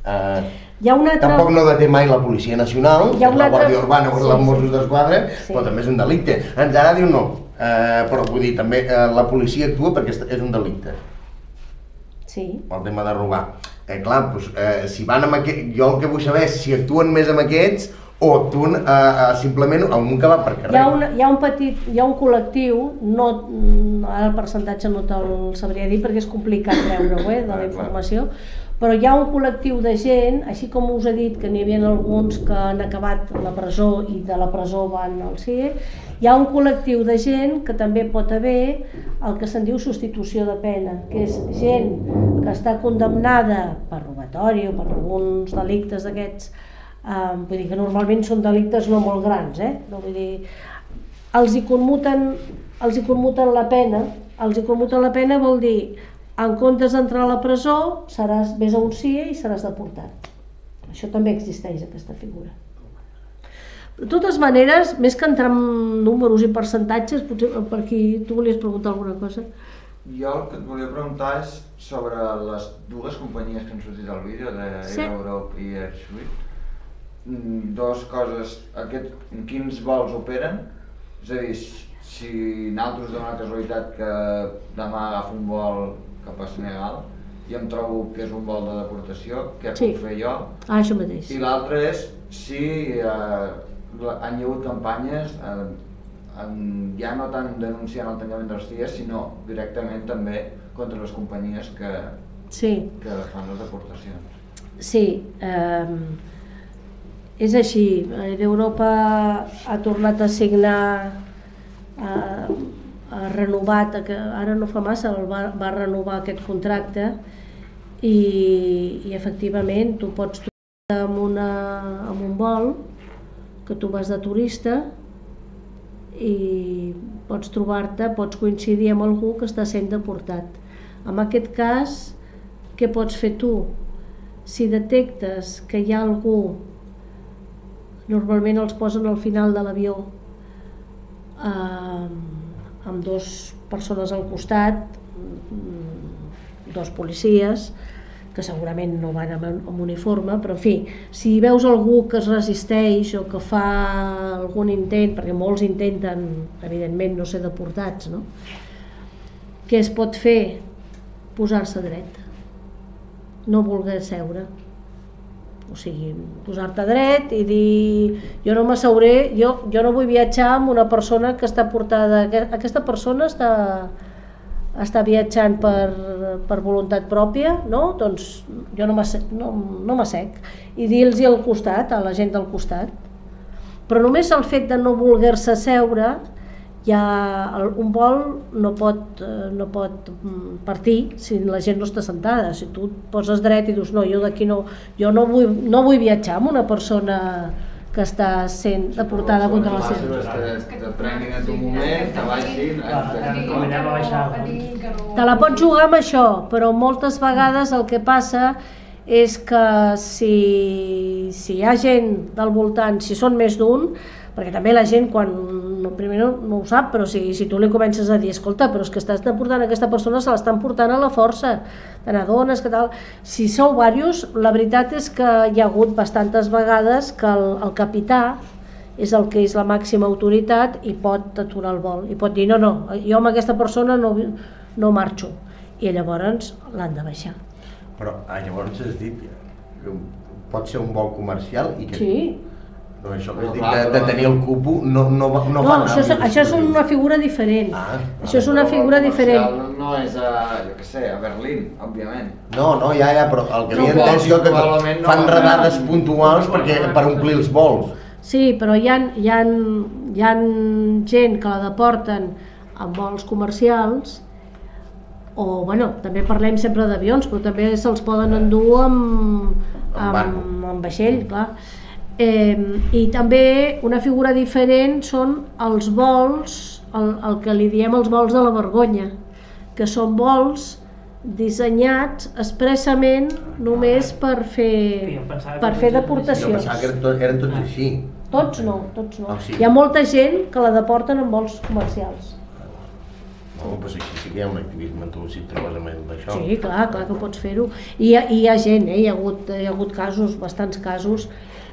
Tampoc no deté mai la Policia Nacional, la Guàrdia Urbana o els Mossos d'Esquadra, però també és un delicte. Ens agradi o no, però vull dir, també la policia actua perquè és un delicte. Sí. El tema de robar. Clar, si van amb aquests, jo el que vull saber és si actuen més amb aquests o actuen simplement amb un que va per carrer. Hi ha un col·lectiu, ara el percentatge no te'l sabria dir perquè és complicat treure-ho de la informació, però hi ha un col·lectiu de gent, així com us he dit que n'hi havia alguns que han acabat a la presó i de la presó van al CIE, hi ha un col·lectiu de gent que també pot haver el que se'n diu substitució de pena, que és gent que està condemnada per robatori o per alguns delictes d'aquests, vull dir que normalment són delictes no molt grans, no vull dir, els hi commuten la pena, vol dir en comptes d'entrar a la presó, vés a un CIE i seràs deportat. Això també existeix, aquesta figura. De totes maneres, més que entrar en números i percentatges, potser per aquí tu volies preguntar alguna cosa? Jo el que et volia preguntar és sobre les dues companyies que han sortit al vídeo, d'Europe i Airsweet. Dues coses, en quins vols operen? És a dir, si nosaltres donem la casualitat que demà agafa un vol cap a Senegal i em trobo que és un vol de deportació, què Sí. puc fer jo? Això mateix. I l'altre és si han hi hagut campanyes ja no tant denunciant el tancament dels CIES, sinó directament també contra les companyies que fan les deportacions. Sí, és així. Europa ha tornat a signar, ha renovat, ara no fa massa, va renovar aquest contracte i efectivament tu pots trobar amb un vol que tu vas de turista i pots trobar-te, pots coincidir amb algú que està sent deportat. En aquest cas, què pots fer tu? Si detectes que hi ha algú, normalment els posen al final de l'avió amb dues persones al costat, dos policies, que segurament no van amb uniforme, però en fi, si veus algú que es resisteix o que fa algun intent, perquè molts intenten, evidentment, no ser deportats, no? Què es pot fer? Posar-se dret, no voler seure. O sigui, posar-te dret i dir jo no m'asseuré, jo no vull viatjar amb una persona que està portada, aquesta persona està viatjant per voluntat pròpia, no? Doncs jo no m'assec. I dir-los al costat, a la gent del costat. Però només el fet de no voler-se seure, un vol no pot partir si la gent no està sentada. Si tu et poses dret i dius no, jo d'aquí no, jo no vull viatjar amb una persona que està sent deportada contra la seva. Te prenguin en un moment, te baixin... Te la pots jugar amb això, però moltes vegades el que passa és que si hi ha gent del voltant, si són més d'un, perquè també la gent quan primer no ho sap, però si tu li comences a dir escolta, però és que estàs deportant aquesta persona, se l'estan portant a la força, te n'adones, que tal. Si sou diversos, la veritat és que hi ha hagut bastantes vegades que el capità és el que és la màxima autoritat i pot aturar el vol, i pot dir no, jo amb aquesta persona no marxo, i llavors l'han de baixar. Però llavors has dit que pot ser un vol comercial i que... Sí. No, això que has dit de tenir el cupo no fa No, això és una figura diferent. Això és una figura diferent. No és jo què sé, a Berlín, òbviament. No, ja, però el que havia entès jo que fan redades puntuals per omplir els vols. Sí, però hi ha gent que la deporten amb vols comercials, o bueno, també parlem sempre d'avions, però també se'ls poden endur amb vaixell, clar. I també una figura diferent són els vols, el que li diem els vols de la vergonya, que són vols dissenyats expressament només per fer deportacions. Jo pensava que eren tots així. Tots no. Hi ha molta gent que la deporten amb vols comercials. Doncs així sí que hi ha un activisme en tu si et trobes amb això. Sí, clar que pots fer-ho. I hi ha gent, hi ha hagut casos, bastants casos,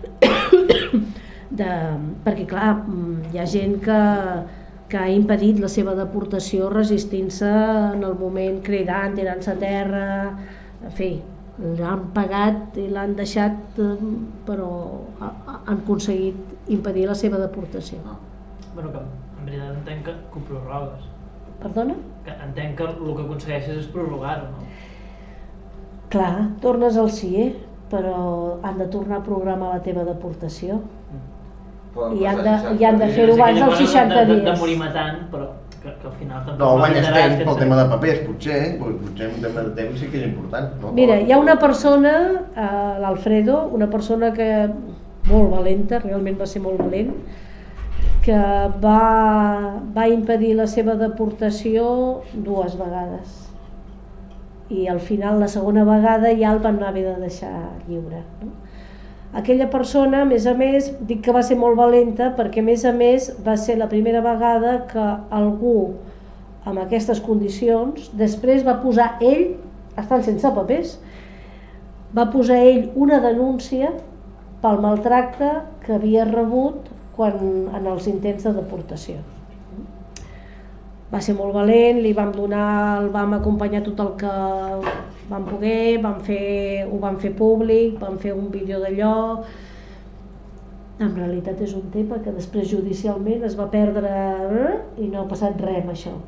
perquè clar, hi ha gent que ha impedit la seva deportació resistint-se en el moment, cridant, tirant-se a terra, en fi, l'han pagat i l'han deixat, però han aconseguit impedir la seva deportació. Bueno, que en veritat entenc que ho prorrogues. Perdona? Que entenc que el que aconsegueixes és prorrogar-ho, no? Clar, tornes al CIE, però han de tornar a programar la teva deportació. I han de fer-ho abans dels 60 dies. De morir matant, però que al final tampoc... No, guanyes temps pel tema de papers, potser un tema de temps sí que és important. Mira, hi ha una persona, l'Alfredo, una persona que molt valenta, realment va ser molt valent, que va impedir la seva deportació 2 vegades. I al final, la segona vegada, ja el van haver de deixar lliure. Aquella persona, a més, dic que va ser molt valenta perquè, a més, va ser la primera vegada que algú amb aquestes condicions, després va posar ell, estan sense papers, va posar ell una denúncia pel maltracte que havia rebut en els intents de deportació. va ser molt valent, li vam donar, el vam acompanyar tot el que vam poder, ho vam fer públic, vam fer un vídeo d'allò. En realitat és un tema que després judicialment es va perdre i no ha passat res amb això.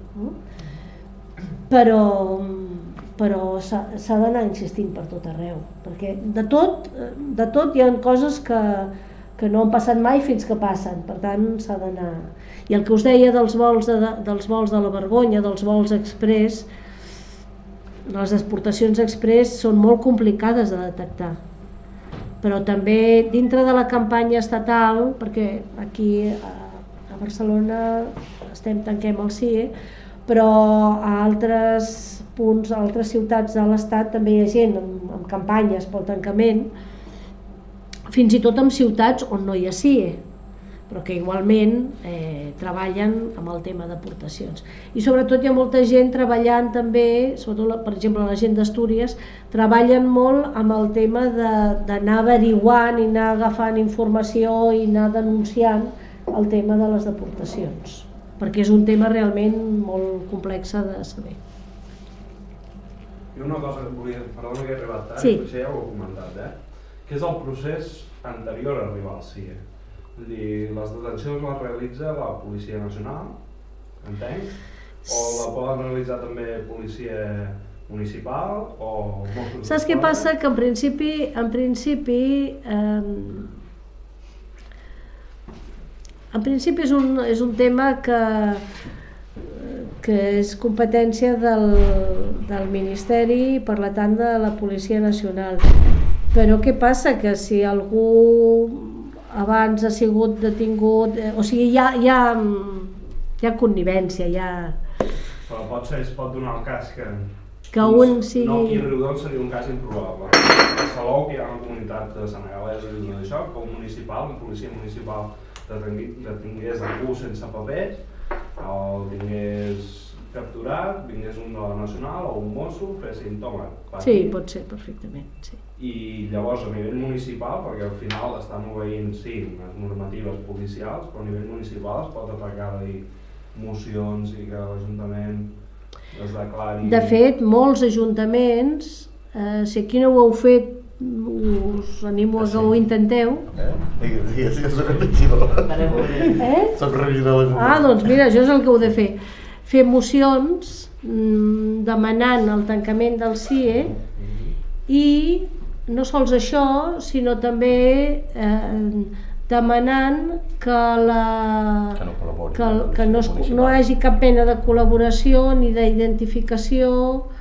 Però s'ha d'anar insistint per tot arreu, perquè de tot hi ha coses que no han passat mai fins que passen, per tant s'ha d'anar. I el que us deia dels vols de la vergonya, dels vols express, les exportacions express són molt complicades de detectar, però també dintre de la campanya estatal, perquè aquí a Barcelona tanquem el CIE, però a altres punts, a altres ciutats de l'Estat també hi ha gent amb campanyes pel tancament, fins i tot en ciutats on no hi ha CIE, però que igualment treballen amb el tema d'aportacions. I sobretot hi ha molta gent treballant també, sobretot per exemple la gent d'Astúries, treballen molt amb el tema d'anar averiguant i anar agafant informació i anar denunciant el tema de les deportacions, perquè és un tema realment molt complex de saber. I una cosa que volia, perdona que he arribat tard, potser ja ho he comentat, que és el procés anterior a arribar al CIE. Vull dir, les detencions les realitza la Policia Nacional, entenc? O la poden realitzar també Policia Municipal o Mossos d'Esquadra? Saps què passa? Que en principi és un tema que és competència del Ministeri, per tant de la Policia Nacional. Però què passa? Que si algú abans ha sigut detingut, o sigui, hi ha connivència, Però es pot donar el cas que un sigui... No, aquí a Riudoms seria un cas improbable. A Salou, que hi ha una comunitat de senegalesos i tot això, que un policia municipal detingués algú sense papers, el tingués capturat, vingués un de la Nacional o un mosso, fessin toma. Sí, pot ser, perfectament, sí. I llavors a nivell municipal, perquè al final estan obeint, sí, unes normatives policials, però a nivell municipal es pot atacar mocions i que l'Ajuntament es declari... De fet, molts ajuntaments, si aquí no ho heu fet, us animo a que ho intenteu. Sí, soc regidor. Soc regidor. Doncs mira, això és el que heu de fer. Fer mocions demanant el tancament del CIE i no sols això, sinó també demanant que no hi hagi cap mena de col·laboració ni d'identificació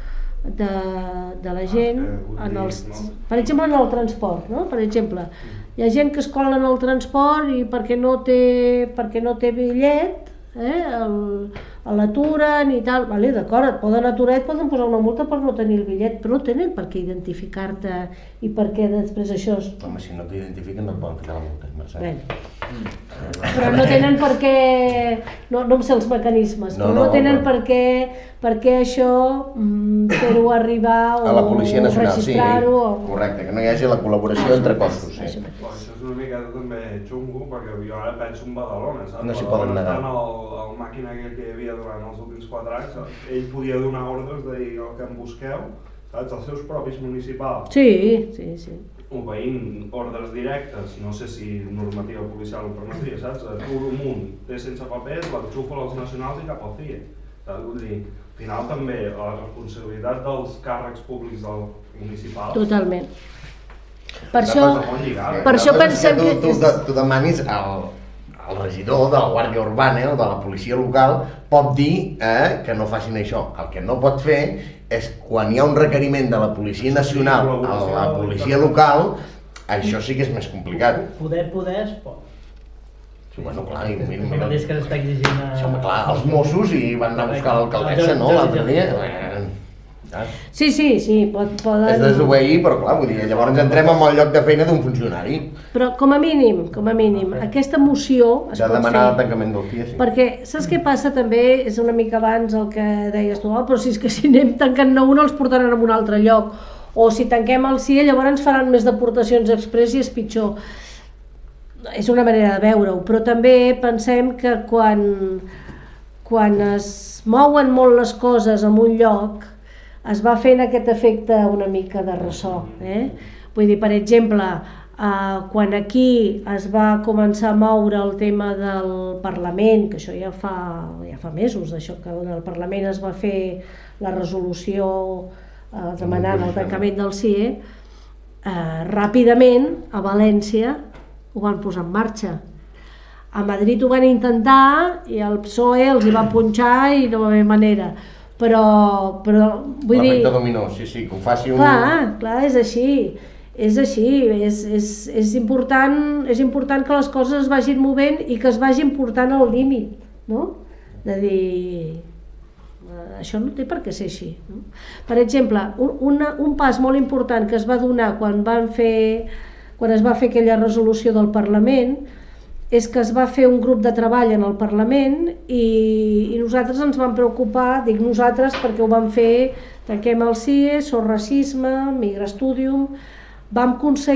de la gent, per exemple en el transport. Per exemple, hi ha gent que es cola en el transport i perquè no té bitllet l'aturen i tal, d'acord, et poden aturar, et poden posar una multa per no tenir el bitllet, però no tenen per què identificar-te i per què després això... Home, si no t'identifiquen no et poden ficar la multa, Mercè. Però no tenen per què... No em sé els mecanismes, però no tenen per què això fer-ho arribar o registrar-ho... Correcte, que no hi hagi la col·laboració entre cossos. Això és una mica també xungo, perquè jo ara penso en Badalona, saps? No s'hi poden negar. El màquina que hi havia durant els últims 4 anys, ell podia donar ordres de dir el que em busqueu, saps? Els seus propis municipals. Sí. Obeint ordres directes, no sé si normativa policial ho permetria, saps? Aturo amunt, té sense papers, l'enxufa als nacionals i cap al CIE. Vull dir, al final també la responsabilitat dels càrrecs públics del municipal... Totalment. Per això pensem que... Tu demanis el regidor de la Guàrdia Urbana o de la policia local pot dir que no facin això. El que no pot fer és quan hi ha un requeriment de la Policia Nacional a la policia local, això sí que és més complicat. Poder es pot. Bueno, clar, i mira... El mateix que s'està exigint a... Home, clar, els Mossos i van anar a buscar l'alcaldessa, no?, l'altre dia. Sí, poden... És desobeir, però clar, vull dir, llavors entrem en el lloc de feina d'un funcionari. Però com a mínim, aquesta moció es pot fer... De demanar el tancament del CIE, sí. Perquè saps què passa també? És una mica abans el que deies tu, però si és que si anem tancant un els portaran a un altre lloc, o si tanquem el CIE llavors faran més deportacions express i és pitjor. És una manera de veure-ho, però també pensem que quan quan es mouen molt les coses en un lloc, es va fent aquest efecte una mica de ressò. Vull dir, per exemple, quan aquí es va començar a moure el tema del Parlament, que això ja fa mesos, d'això que en el Parlament es va fer la resolució demanant el tancament del CIE, ràpidament a València ho van posar en marxa. A Madrid ho van intentar i el PSOE els hi va punxar i no va haver manera. Però vull dir... L'efecte dominó, sí, que ho faci un... Clar, és així. És així. És important que les coses es vagin movent i que es vagin portant al límit, no? De dir... Això no té per què ser així. Per exemple, un pas molt important que es va donar quan es va fer aquella resolució del Parlament és que es va fer un grup de treball en el Parlament i nosaltres ens vam preocupar, dic nosaltres perquè ho vam fer, tanquem el CIE, Sos Racisme, Migrastudium, vam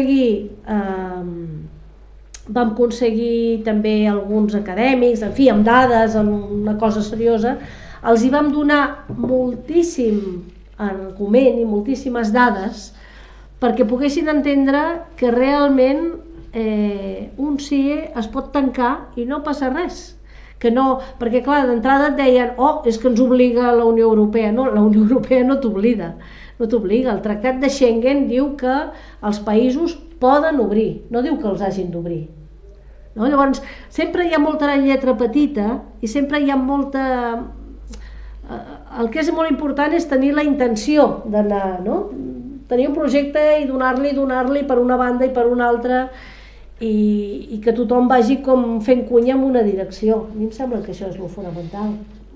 aconseguir també alguns acadèmics, en fi, amb dades, amb una cosa seriosa, els hi vam donar moltíssim argument i moltíssimes dades perquè poguessin entendre que realment un CIE es pot tancar i no passa res. Perquè clar, d'entrada et deien és que ens obliga la Unió Europea. No, la Unió Europea no t'obliga. El Tractat de Schengen diu que els països poden obrir, no diu que els hagin d'obrir. Llavors, sempre hi ha molta lletra petita i sempre hi ha molta... El que és molt important és tenir la intenció d'anar, no? Tenir un projecte i donar-li per una banda i per una altra i que tothom vagi com fent cunya en una direcció. A mi em sembla que això és el fonamental.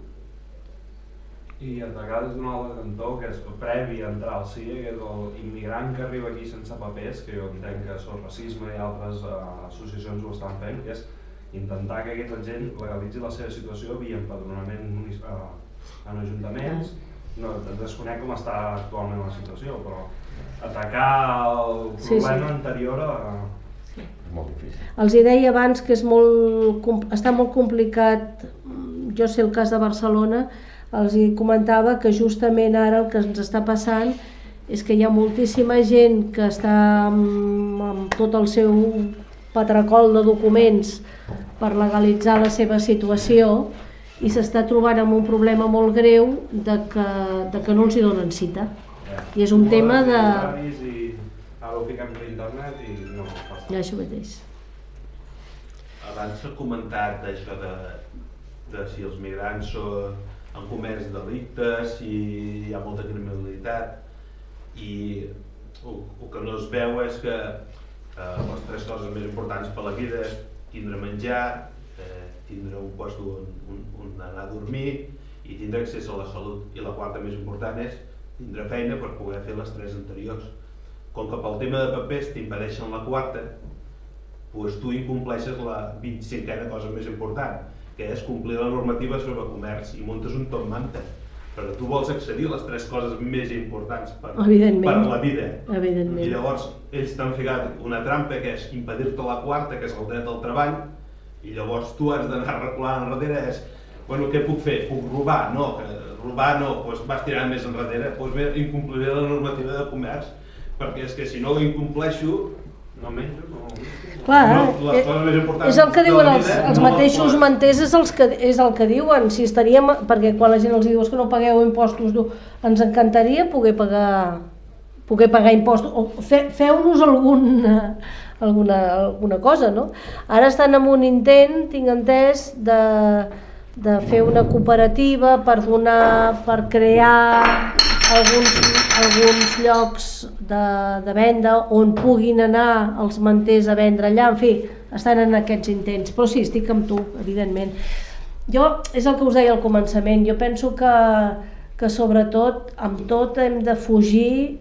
I a vegades d'un altre cantó, que és previ a entrar al CIE, que és l'immigrant que arriba aquí sense papers, que jo entenc que Sos Racisme i altres associacions ho estan fent, que és intentar que aquesta gent legalitzi la seva situació via empadronament en ajuntaments. Desconec com està actualment la situació, però atacar el problema anterior és molt difícil. Els hi deia abans que està molt complicat. Jo sé el cas de Barcelona, els hi comentava que justament ara el que ens està passant és que hi ha moltíssima gent que està amb tot el seu patracol de documents per legalitzar la seva situació i s'està trobant amb un problema molt greu de que no els hi donen cita. I és un tema de... Ara ho fiquem per internet i no passa. Ja, això mateix. Abans s'ha comentat això de si els migrants han comès delictes, si hi ha molta criminalitat, i el que no es veu és que les tres coses més importants per la vida és tindre menjar, tindre un lloc on anar a dormir i tindre accés a la salut. I la quarta més important és tindre feina per poder fer les tres anteriors. Com que pel tema de papers t'impedeixen la quarta, doncs tu incompleixes la 25a cosa més important, que és complir la normativa sobre comerç, i muntes un top manta. Però tu vols accedir a les tres coses més importants per la vida. I llavors ells t'han ficat una trampa que és impedir-te la quarta, que és el dret al treball, i llavors tu has d'anar reculant enrere, què puc fer? Puc robar? No, robar no, doncs vas tirant més enrere, doncs incompliré la normativa de comerç, perquè és que si no l'incompleixo, no menjo, Clar, és el que diuen els mateixos manters, és el que diuen, si estaríem, perquè quan la gent els diu que no pagueu impostos, ens encantaria poder pagar impostos, o feu-nos alguna cosa, no? Ara estan en un intent, tinc entès, de fer una cooperativa per crear alguns llocs de venda on puguin anar els manters a vendre allà, en fi, estan en aquests intents, però sí, estic amb tu, evidentment. És el que us deia al començament, jo penso que sobretot amb tot hem de fugir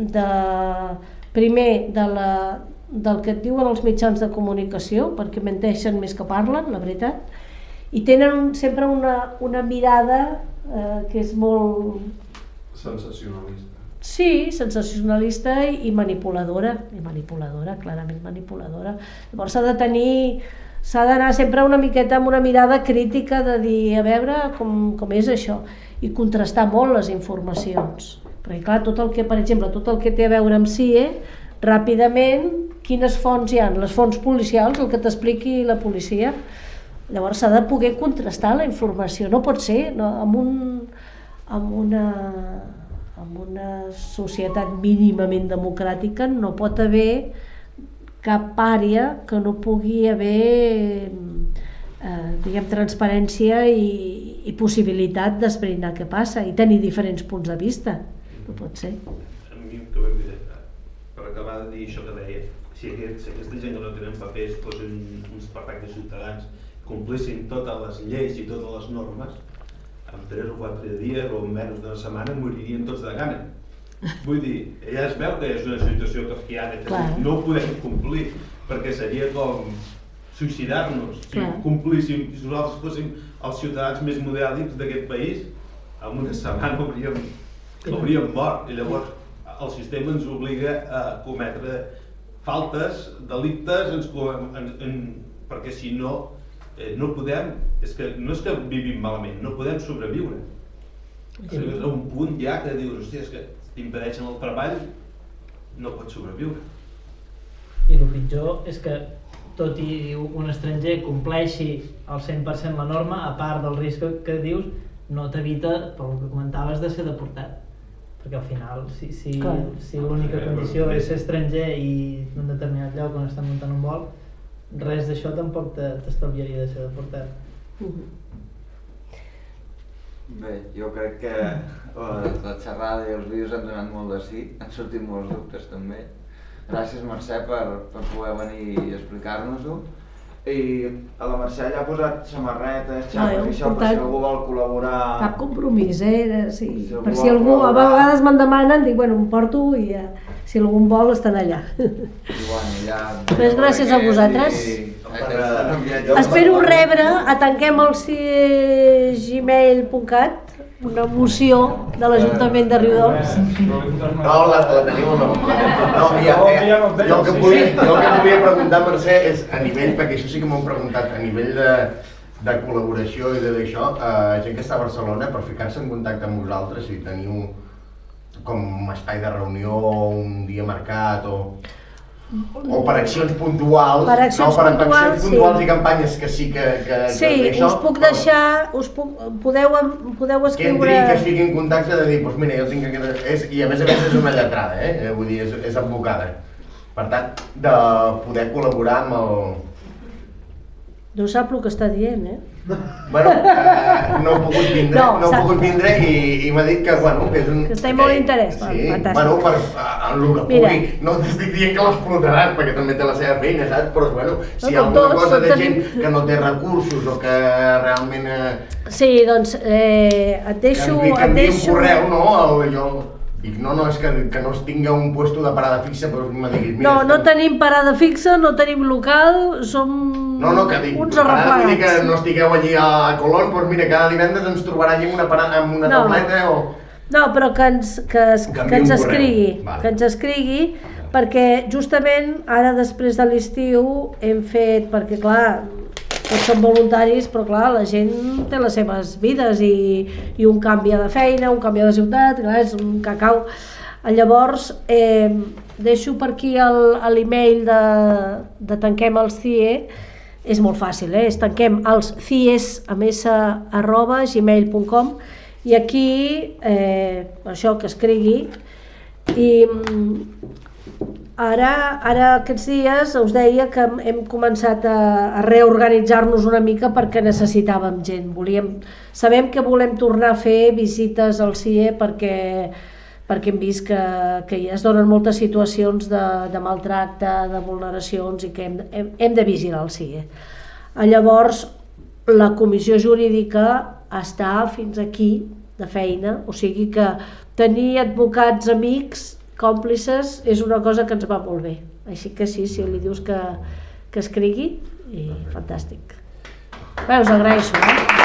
primer del que et diuen els mitjans de comunicació, perquè menteixen més que parlen, la veritat, i tenen sempre una mirada que és molt... sensacionalista. Sí, sensacionalista i manipuladora, clarament manipuladora. Llavors s'ha d'anar sempre una miqueta amb una mirada crítica de dir, a veure com és això, i contrastar molt les informacions. Perquè clar, tot el que, per exemple, tot el que té a veure amb CIE, ràpidament, quines fonts hi ha? Les fonts policials, el que t'expliqui la policia. Llavors s'ha de poder contrastar la informació, no pot ser, no? Amb una societat mínimament democràtica no pot haver cap àrea que no pugui haver transparència i possibilitat d'esbrinar què passa i tenir diferents punts de vista. No pot ser. A mi que m'he dit, per acabar de dir això que deia, si aquesta gent que no tenen papers fossin uns perfectes ciutadans, complissin totes les lleis i totes les normes, en 3 o 4 dies o en menys d'una setmana moririen tots de gana. Vull dir, ja es veu que és una situació kafkiana, que no ho podem complir, perquè seria com suïcidar-nos. Si complíssim, si nosaltres fóssim els ciutadans més modèlics d'aquest país, en una setmana hauríem mort. I llavors el sistema ens obliga a cometre faltes, delictes, perquè si no, no podem, no és que vivim malament, no podem sobreviure. És un punt ja que dius, hòstia, és que t'impedeixen el treball, no pots sobreviure. I el pitjor és que tot i un estranger compleixi al 100% la norma, a part del risc que dius, no t'evita, pel que comentaves, de ser deportat. Perquè al final, si l'única condició és ser estranger i en un determinat lloc on estan muntant un vol, res d'això tampoc t'estalviaria de ser deportat. Bé, jo crec que la xerrada i els vídeos han donat molt de sí, han sortit molts dubtes també. Gràcies, Mercè, per poder venir i explicar-nos-ho. I a la Mercè ja ha posat samarretes, xapes i això, per si algú vol col·laborar... Cap compromís, per si algú, a vegades me'n demanen, dic, bueno, em porto i si algú en vol estan allà. Gràcies a vosaltres. Espero rebre a tanquemelsi@gmail.cat una moció de l'Ajuntament de Riudoms. No, la tenim o no? Jo el que volia preguntar, Mercè, és a nivell, perquè això sí que m'ho han preguntat, a nivell de col·laboració i d'això, gent que està a Barcelona, per ficar-se en contacte amb vosaltres, si teniu com espai de reunió, un dia marcat o per accions puntuals, per accions puntuals i campanyes que sí que... Sí, us puc deixar, podeu escriure... Que entri, que es fiqui en contacte de dir, doncs mira, jo tinc aquest... I a més és una lletrada, vull dir, és advocada. Per tant, de poder col·laborar amb el... No sap el que està dient, Bueno, no he pogut vindre i m'ha dit que, bueno, que és un... Que està molt d'interès, fantàstic. Bueno, per el que pugui, no t'estic dient que l'explotaràs, perquè també té la seva feina, saps? Però, bueno, si hi ha alguna cosa de gent que no té recursos o que realment... Sí, doncs, et deixo... Que enviï un correu, no? Dic, no, és que no es tingui un puesto de parada fixa, però me diguis... No tenim parada fixa, no tenim local, som que dic, uns arreplegats. Vull dir que no estigueu allí a Colón, doncs mira, cada divendres ens trobarà allí amb una tauleta o... No, però que ens escrigui, perquè justament ara després de l'estiu hem fet, perquè clar, tots som voluntaris, però clar, la gent té les seves vides i un canvia de feina, un canvia de ciutat, clar, és un cacau. Llavors, deixo per aquí l'email de Tanquem els CIE, és molt fàcil, és tanquem els cies@gmail.com i aquí, això que escrigui, i ara aquests dies us deia que hem començat a reorganitzar-nos una mica perquè necessitàvem gent. Sabem que volem tornar a fer visites al CIE perquè hem vist que es donen moltes situacions de maltracte, de vulneracions i que hem de vigilar el CIE. Llavors, la comissió jurídica està fins aquí de feina, o sigui que tenir advocats amics, còmplices, és una cosa que ens va molt bé. Així que sí, si li dius que escrigui, i fantàstic. Bé, us agraeixo,